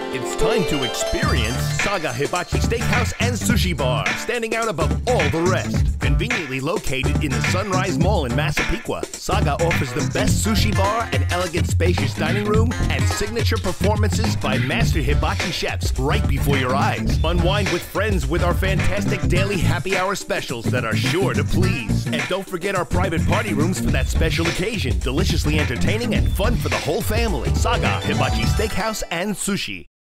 It's time to experience Saga Hibachi Steakhouse and Sushi Bar, standing out above all the rest. Conveniently located in the Sunrise Mall in Massapequa, Saga offers the best sushi bar, an elegant spacious dining room, and signature performances by master hibachi chefs right before your eyes. Unwind with friends with our fantastic daily happy hour specials that are sure to please. And don't forget our private party rooms for that special occasion, deliciously entertaining and fun for the whole family. Saga Hibachi Steakhouse and Sushi.